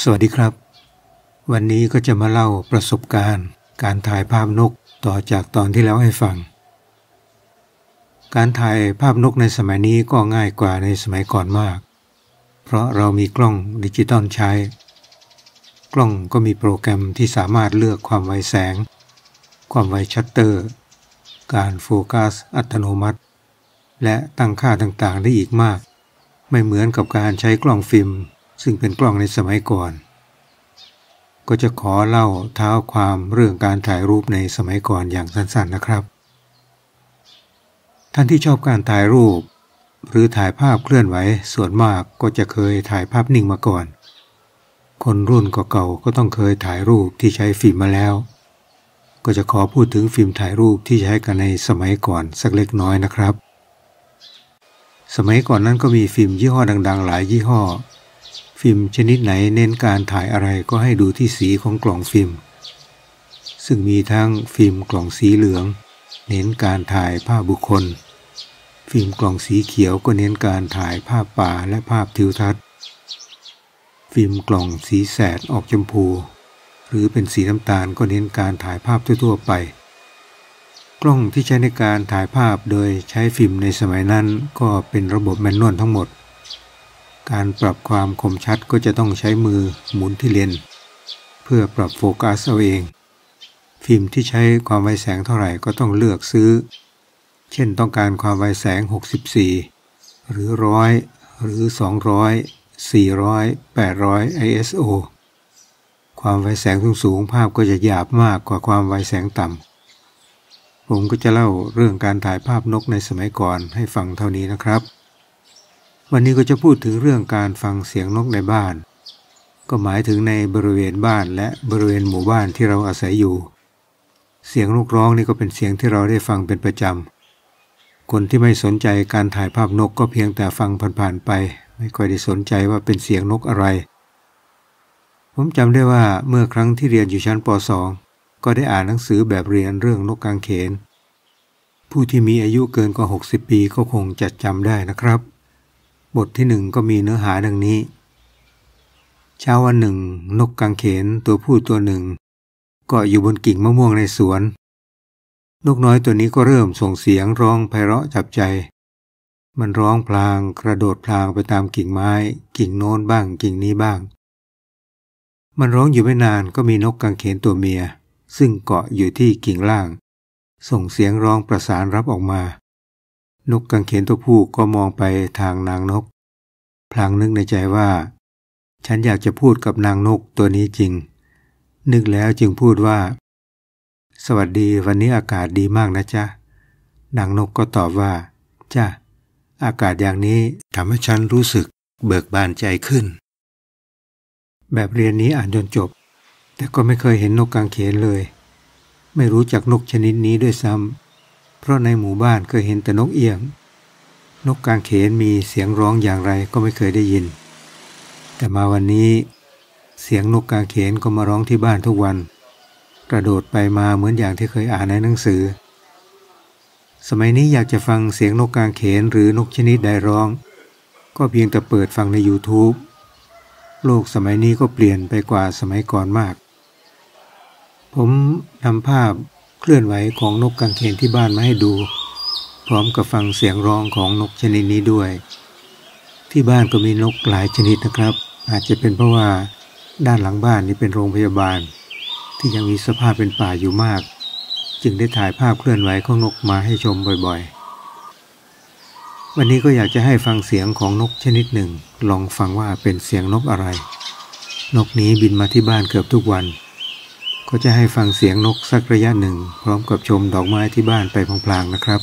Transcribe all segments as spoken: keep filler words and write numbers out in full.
สวัสดีครับวันนี้ก็จะมาเล่าประสบการณ์การถ่ายภาพนกต่อจากตอนที่แล้วให้ฟังการถ่ายภาพนกในสมัยนี้ก็ง่ายกว่าในสมัยก่อนมากเพราะเรามีกล้องดิจิตอลใช้กล้องก็มีโปรแกรมที่สามารถเลือกความไวแสงความไวชัตเตอร์การโฟกัสอัตโนมัติและตั้งค่าต่างๆได้อีกมากไม่เหมือนกับการใช้กล้องฟิล์มซึ่งเป็นกล้องในสมัยก่อนก็จะขอเล่าเท้าความเรื่องการถ่ายรูปในสมัยก่อนอย่างสั้นๆนะครับท่านที่ชอบการถ่ายรูปหรือถ่ายภาพเคลื่อนไหวส่วนมากก็จะเคยถ่ายภาพนิ่งมาก่อนคนรุ่นเก่าๆก็ต้องเคยถ่ายรูปที่ใช้ฟิล์มมาแล้วก็จะขอพูดถึงฟิล์มถ่ายรูปที่ใช้กันในสมัยก่อนสักเล็กน้อยนะครับสมัยก่อนนั้นก็มีฟิล์มยี่ห้อดังๆหลายยี่ห้อฟิล์มชนิดไหนเน้นการถ่ายอะไรก็ให้ดูที่สีของกล่องฟิล์มซึ่งมีทั้งฟิล์มกล่องสีเหลืองเน้นการถ่ายภาพบุคคลฟิล์มกล่องสีเขียวก็เน้นการถ่ายภาพป่าและภาพทิวทัศน์ฟิล์มกล่องสีแสดออกชมพูหรือเป็นสีน้ำตาลก็เน้นการถ่ายภาพทั่วๆไปกล้องที่ใช้ในการถ่ายภาพโดยใช้ฟิล์มในสมัยนั้นก็เป็นระบบแมนนวลทั้งหมดการปรับความคมชัดก็จะต้องใช้มือหมุนที่เลนส์เพื่อปรับโฟกัสเอาเองฟิล์มที่ใช้ความไวแสงเท่าไหร่ก็ต้องเลือกซื้อเช่นต้องการความไวแสงหกสิบสี่หรือหนึ่งร้อยหรือสองร้อย สี่ร้อย แปดร้อย ไอ เอส โอ ความไวแสงสูงๆภาพก็จะหยาบมากกว่าความไวแสงต่ำผมก็จะเล่าเรื่องการถ่ายภาพนกในสมัยก่อนให้ฟังเท่านี้นะครับวันนี้ก็จะพูดถึงเรื่องการฟังเสียงนกในบ้านก็หมายถึงในบริเวณบ้านและบริเวณหมู่บ้านที่เราอาศัยอยู่เสียงนกร้องนี่ก็เป็นเสียงที่เราได้ฟังเป็นประจำคนที่ไม่สนใจการถ่ายภาพนกก็เพียงแต่ฟังผ่านๆไปไม่ค่อยได้สนใจว่าเป็นเสียงนกอะไรผมจำได้ว่าเมื่อครั้งที่เรียนอยู่ชั้นป สอง ก็ได้อ่านหนังสือแบบเรียนเรื่องนกกางเขนผู้ที่มีอายุเกินกว่าหกสิบปีก็คงจะจำได้นะครับบทที่หนึ่งก็มีเนื้อหาดังนี้เช้าวันหนึ่งนกกางเขนตัวผู้ตัวหนึ่งเกาะอยู่บนกิ่งมะม่วงในสวนนกน้อยตัวนี้ก็เริ่มส่งเสียงร้องไพเราะจับใจมันร้องพลางกระโดดพลางไปตามกิ่งไม้กิ่งโน้นบ้างกิ่งนี้บ้างมันร้องอยู่ไม่นานก็มีนกกางเขนตัวเมียซึ่งเกาะอยู่ที่กิ่งล่างส่งเสียงร้องประสานรับออกมานกกางเขนตัวผู้ก็มองไปทางนางนกพลางนึกในใจว่าฉันอยากจะพูดกับนางนกตัวนี้จริงนึกแล้วจึงพูดว่าสวัสดีวันนี้อากาศดีมากนะจ๊ะนางนกก็ตอบว่าจ้ะอากาศอย่างนี้ทำให้ฉันรู้สึกเบิกบานใจขึ้นแบบเรียนนี้อ่านจนจบแต่ก็ไม่เคยเห็นนกกางเขนเลยไม่รู้จักนกชนิดนี้ด้วยซ้ำเพราะในหมู่บ้านเคยเห็นแต่นกเอี้ยงนกกางเขนมีเสียงร้องอย่างไรก็ไม่เคยได้ยินแต่มาวันนี้เสียงนกกางเขนก็มาร้องที่บ้านทุกวันกระโดดไปมาเหมือนอย่างที่เคยอ่านในหนังสือสมัยนี้อยากจะฟังเสียงนกกางเขนหรือนกชนิดใดร้องก็เพียงแต่เปิดฟังใน YouTube โลกสมัยนี้ก็เปลี่ยนไปกว่าสมัยก่อนมากผมนำภาพเคลื่อนไหวของนกกางเขนที่บ้านมาให้ดูพร้อมกับฟังเสียงร้องของนกชนิดนี้ด้วยที่บ้านก็มีนกหลายชนิดนะครับอาจจะเป็นเพราะว่าด้านหลังบ้านนี่เป็นโรงพยาบาลที่ยังมีสภาพเป็นป่าอยู่มากจึงได้ถ่ายภาพเคลื่อนไหวของนกมาให้ชมบ่อยๆวันนี้ก็อยากจะให้ฟังเสียงของนกชนิดหนึ่งลองฟังว่าเป็นเสียงนกอะไรนกนี้บินมาที่บ้านเกือบทุกวันก็จะให้ฟังเสียงนกสักระยะหนึ่งพร้อมกับชมดอกไม้ที่บ้านไปพลางๆนะครับ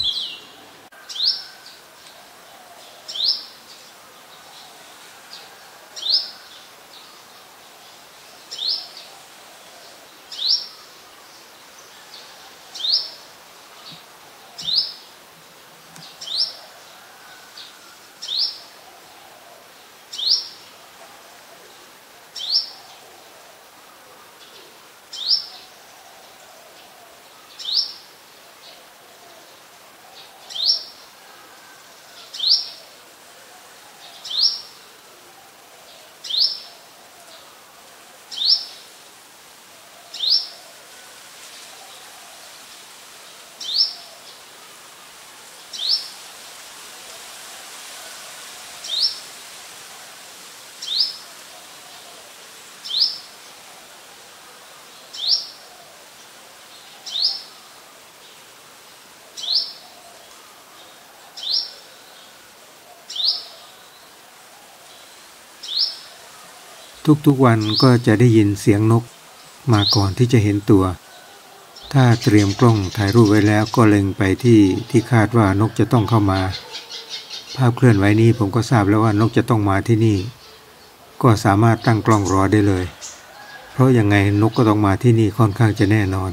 ทุกๆวันก็จะได้ยินเสียงนกมาก่อนที่จะเห็นตัวถ้าเตรียมกล้องถ่ายรูปไว้แล้วก็เล็งไปที่ที่คาดว่านกจะต้องเข้ามาภาพเคลื่อนไหวนี้ผมก็ทราบแล้วว่านกจะต้องมาที่นี่ก็สามารถตั้งกล้องรอได้เลยเพราะยังไงนกก็ต้องมาที่นี่ค่อนข้างจะแน่นอน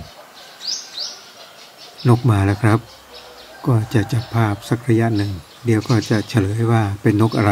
นกมาแล้วครับก็จะจับภาพสักระยะหนึ่งเดี๋ยวก็จะเฉลยว่าเป็นนกอะไร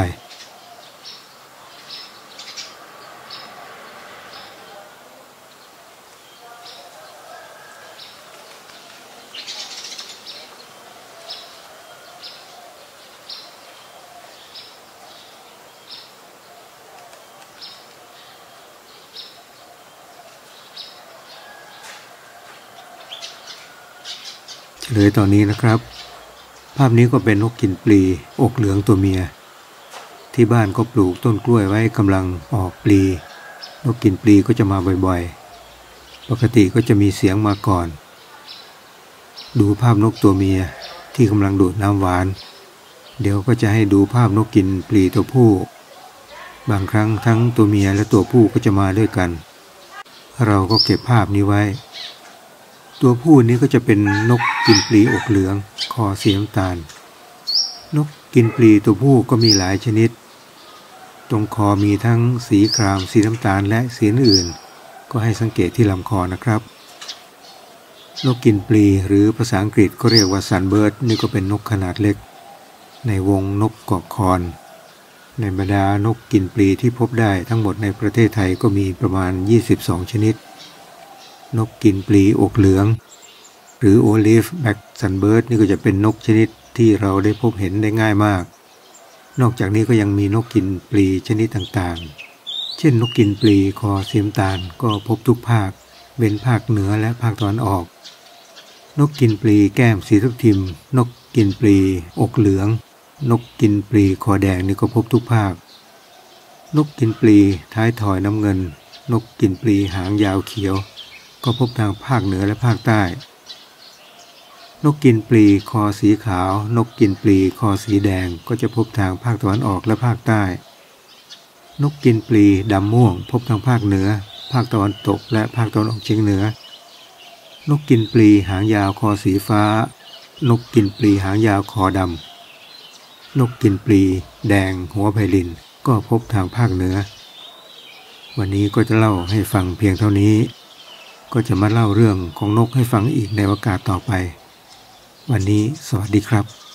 เลยตอนนี้นะครับภาพนี้ก็เป็นนกกินปลีอกเหลืองตัวเมียที่บ้านก็ปลูกต้นกล้วยไว้กำลังออกปลีนกกินปลีก็จะมาบ่อยๆปกติก็จะมีเสียงมาก่อนดูภาพนกตัวเมียที่กำลังดูดน้ำหวานเดี๋ยวก็จะให้ดูภาพนกกินปลีตัวผู้บางครั้งทั้งตัวเมียและตัวผู้ก็จะมาด้วยกันเราก็เก็บภาพนี้ไว้ตัวผู้นี้ก็จะเป็นนกกินปลีอกเหลืองคอสีน้ำตาลนกกินปลีตัวผู้ก็มีหลายชนิดตรงคอมีทั้งสีครามสีน้ำตาลและสีอื่นก็ให้สังเกตที่ลำคอนะครับนกกินปลีหรือภาษาอังกฤษก็เรียกว่าซันเบิร์ดนี่ก็เป็นนกขนาดเล็กในวงนกเกาะคอนในบรรดานกกินปลีที่พบได้ทั้งหมดในประเทศไทยก็มีประมาณยี่สิบสองชนิดนกกินปลีอกเหลืองหรือโอลิฟแบ็กซันเบิร์ดนี่ก็จะเป็นนกชนิดที่เราได้พบเห็นได้ง่ายมากนอกจากนี้ก็ยังมีนกกินปลีชนิดต่างๆเช่นนกกินปลีคอสีน้ำตาลก็พบทุกภาคเว้นภาคเหนือและภาคตะวันออกนกกินปลีแก้มสีทับทิมนกกินปลีอกเหลืองนกกินปลีคอแดงนี่ก็พบทุกภาคนกกินปลีท้ายถอยน้ำเงินนกกินปลีหางยาวเขียวก็พบทางภาคเหนือและภาคใต้นกกินปลีคอสีขาวนกกินปลีคอสีแดงก็จะพบทางภาคตะวันออกและภาคใต้นกกินปลีดำม่วงพบทางภาคเหนือภาคตะวันตกและภาคตะวันออกเฉียงเหนือนกกินปลีหางยาวคอสีฟ้านกกินปลีหางยาวคอดำนกกินปลีแดงหัวไพลินก็พบทางภาคเหนือวันนี้ก็จะเล่าให้ฟังเพียงเท่านี้ก็จะมาเล่าเรื่องของนกให้ฟังอีกในโอกาสต่อไปวันนี้สวัสดีครับ